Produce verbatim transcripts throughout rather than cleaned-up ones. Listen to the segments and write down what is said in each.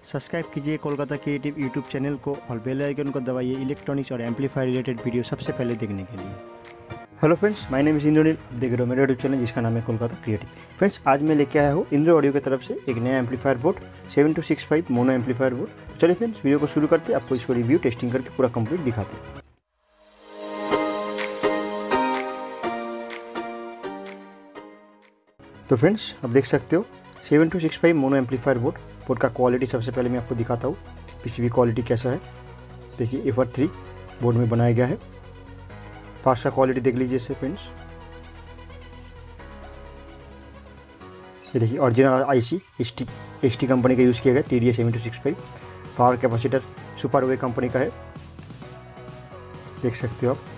Subscribe कीजिए Kolkata creative YouTube channel को और बेल आइकन को दबाइए इलेक्ट्रॉनिक्स और एम्पलीफायर रिलेटेड वीडियो सबसे पहले देखने के लिए। Hello friends, my name is Indraneel. देख रहे हो मेरे यूट्यूब चैनल जिसका नाम है कोलकाता क्रिएटिव। फ्रेंड्स, आज मैं लेके आया हूँ इंद्र ऑडियो की तरफ से एक नया amplifier board seven two six five mono amplifier board. तो चलिए फ्रेंड्स, वीडियो को शुरू करते हैं, आपको इसको रिव्यू टेस्टिंग करके पूरा कंप्लीट दिखाते हैं। तो फ्रेंड्स, आप देख सकते हो seven two six five mono amplifier board. Board का क्वालिटी सबसे पहले मैं आपको दिखाता हूँ, पीसीबी क्वालिटी कैसा है। देखिए एफर थ्री बोर्ड में बनाया गया है। पार्ट्स का क्वालिटी देख लीजिए इससे फ्रेंड्स। ये देखिए original IC ST ST company का यूज़ किया गया, TDA seven two six five. Power capacitor super वे कंपनी का है, देख सकते हो आप।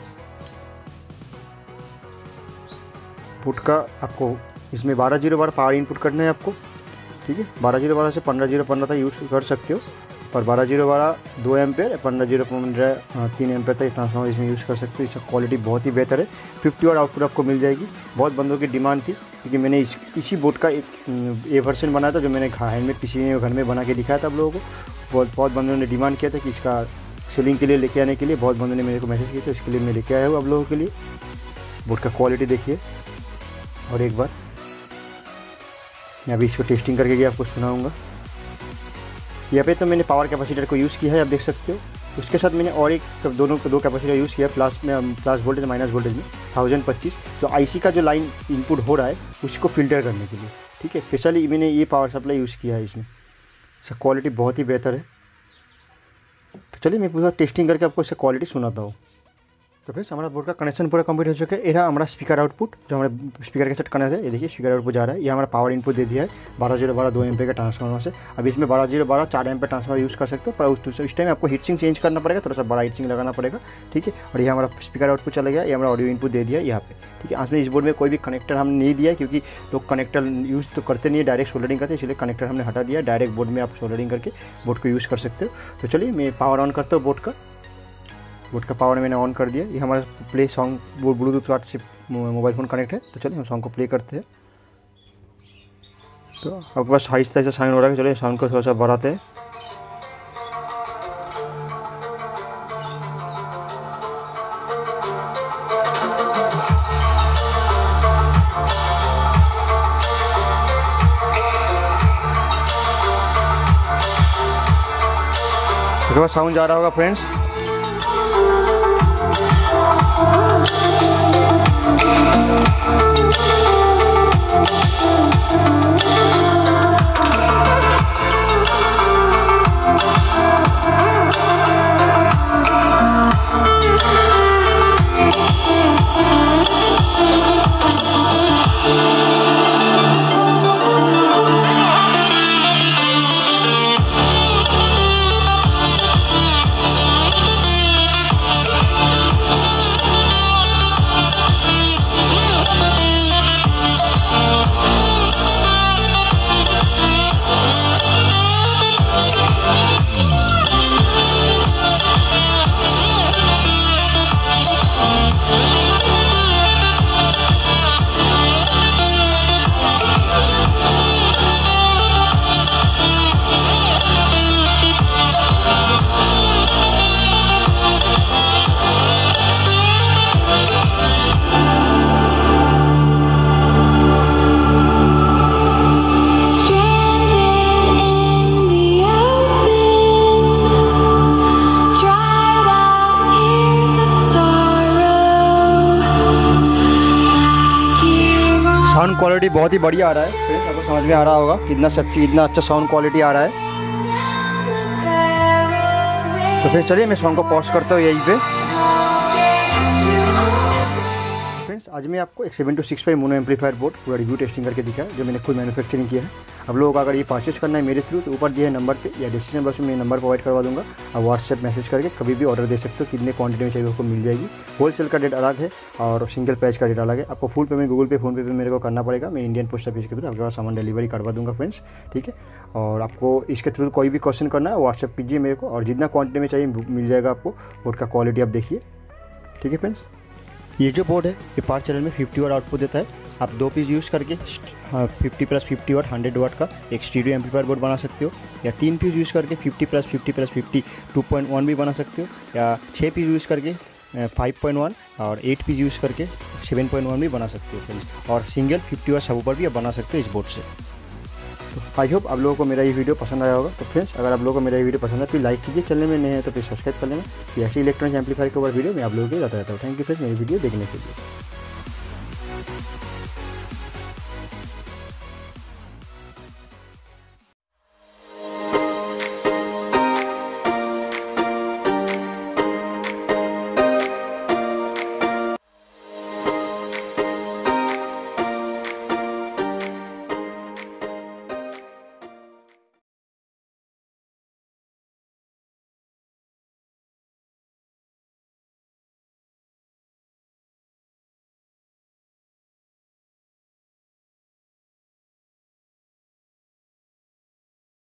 बोर्ड का आपको इसमें बारह जीरो बारह पावर इनपुट करना है आपको, ठीक है। बारह जीरो बारह से पंद्रह जीरो पंद्रह तक यूज़ कर सकते हो, और बारह जीरो बारह दो एम्पेयर, पंद्रह जीरो पंद्रह तीन एम्पेयर तक ट्रांसफार्मर इसमें यूज़ कर सकते हो। इसका क्वालिटी बहुत ही बेहतर है। फिफ्टी वाट आउटपुट आपको मिल जाएगी। बहुत बंदों की डिमांड थी, क्योंकि मैंने इस इसी बोर्ड का एक ए वर्जन बनाया था, जो मैंने हैंडमेड पीसी में घर में बना के दिखाया था आप लोगों को। बहुत बहुत बंदों ने डिमांड किया था कि इसका सेलिंग के लिए लेके आने के लिए बहुत बंदों ने मेरे को मैसेज किया था, इसके लिए मैं लेके आया हूँ आप लोगों के लिए। बोर्ड का क्वालिटी देखिए, और एक बार मैं अभी इसको टेस्टिंग करके भी आपको सुनाऊंगा। यहाँ पे तो मैंने पावर कैपेसिटर को यूज़ किया है, आप देख सकते हो। उसके साथ मैंने और एक दोनों दो कैपेसिटर यूज़ किया, प्लस में प्लस वोल्टेज माइनस वोल्टेज में थाउजेंड पच्चीस, जो आईसी का जो लाइन इनपुट हो रहा है उसको फिल्टर करने के लिए, ठीक है। स्पेशली मैंने ये पावर सप्लाई यूज़ किया है इसमें। इसका क्वालिटी बहुत ही बेहतर है। तो चलिए मैं पूरा टेस्टिंग करके आपको इसका क्वालिटी सुनाता हूँ। तो फिर हमारा बोर्ड का कनेक्शन पूरा कंप्लीट हो चुका है। यह हमारा स्पीकर आउटपुट, जो हमारे स्पीकर के साथ कनेक्ट है। ये देखिए स्पीकर आउटपुट जा रहा है। ये हमारा पावर इनपुट दे दिया है बारह जीरो बारह दो एम्पेयर का ट्रांसफार्मर से। अब इसमें बारह जीरो बारह चार एम्पेयर ट्रांसफार्मर यूज़ कर सकते हो, पर उस इस टाइम आपको हीटसिंग चेंज करना पड़ेगा, थोड़ा सा बड़ा हीटसिंग लगाना पड़ेगा, ठीक है। और ये हमारा स्पीकर आउटपुट चला गया। ये हमारा ऑडियो इनपुट दे दिया यहाँ पे, ठीक है। आज में इस बोर्ड में कोई भी कनेक्टर हमने नहीं दिया है, क्योंकि लोग कनेक्टर यूज़ तो करते नहीं है, डायरेक्ट सोल्डरिंग करते हैं, इसलिए कनेक्टर हमने हटा दिया। डायरेक्ट बोर्ड में आप सोल्डरिंग करके बोर्ड को यूज़ कर सकते हो। तो चलिए मैं पावर ऑन करता हूँ बोर्ड का। बोर्ड का पावर मैंने ऑन कर दिया। ये हमारा प्ले सॉन्ग ब्लूटूथ वाट से मोबाइल फ़ोन कनेक्ट है। तो चलिए हम सॉन्ग को प्ले करते हैं। तो आपके पास आहिस्ता आहिस्ता साउंड हो रहा है, चलिए साउंड को थोड़ा सा बढ़ाते हैं। आपके पास साउंड जा रहा होगा फ्रेंड्स। साउंड क्वालिटी बहुत ही बढ़िया आ रहा है फ्रेंड्स, आपको समझ में आ रहा होगा कितना सच्ची इतना अच्छा साउंड क्वालिटी आ रहा है। तो फिर चलिए मैं सॉन्ग को पॉज करता हूँ यहीं पे। फ्रेंड्स, आज मैं आपको एक seven two six five mono amplifier board पूरा रिव्यू टेस्टिंग करके दिखाया, जो मैंने खुद मैन्युफैक्चरिंग किया है। अब लोगों को अगर ये परचेज करना है मेरे थ्रू, तो ऊपर दिए नंबर पे या डिस्क्रिप्शन बॉक्स में मैं नंबर प्रोवाइड करवा दूंगा। आप व्हाट्सएप मैसेज करके कभी भी ऑर्डर दे सकते हो, कितने क्वांटिटी में चाहिए आपको मिल जाएगी। होलसेल का रेट अलग है और सिंगल प्राइस का रेट अलग है। आपको full payment Google Pay PhonePe पे मेरे को करना पड़ेगा। मैं इंडियन पोस्ट ऑफिस के थ्रू आपके पास सामान डिलीवरी करवा दूंगा फ्रेंड्स, ठीक है। और आपको इसके थ्रू कोई भी क्वेश्चन करना है व्हाट्सएप कीजिए मेरे को, और जितना क्वांटिटी में चाहिए मिल जाएगा आपको। बोर्ड का क्वालिटी आप देखिए, ठीक है फ्रेंड्स। ये जो बोर्ड है ये पावर चैनल में फिफ्टी वाट आउटपुट देता है। आप दो पीस यूज़ करके fifty plus fifty watt hundred watt का एक स्टीरियो एम्पलीफायर बोर्ड बना सकते हो, या तीन पीस यूज़ करके fifty plus fifty plus fifty two point one भी बना सकते हो, या छः पीस यूज़ करके फाइव पॉइंट वन और एट पीस यूज़ करके सेवन पॉइंट वन भी बना सकते हो फ्रेंड्स। और सिंगल फिफ्टी वाट सबवूफर भी आप बना सकते हो इस बोर्ड से। तो आई होप आप लोगों को मेरा ये वीडियो पसंद आया होगा। तो फ्रेंड्स, अगर आप लोगों को मेरा ये वीडियो पसंद है तो लाइक कीजिए, चैनल में नए हैं तो प्लीज़ सब्सक्राइब कर लेना। ऐसे इलेक्ट्रॉनिक एम्पलीफायर के ऊपर वीडियो मैं आप लोगों के लिए लाता रहता हूँ। थैंक यू फ्रेंड्स मेरी वीडियो देखने के लिए।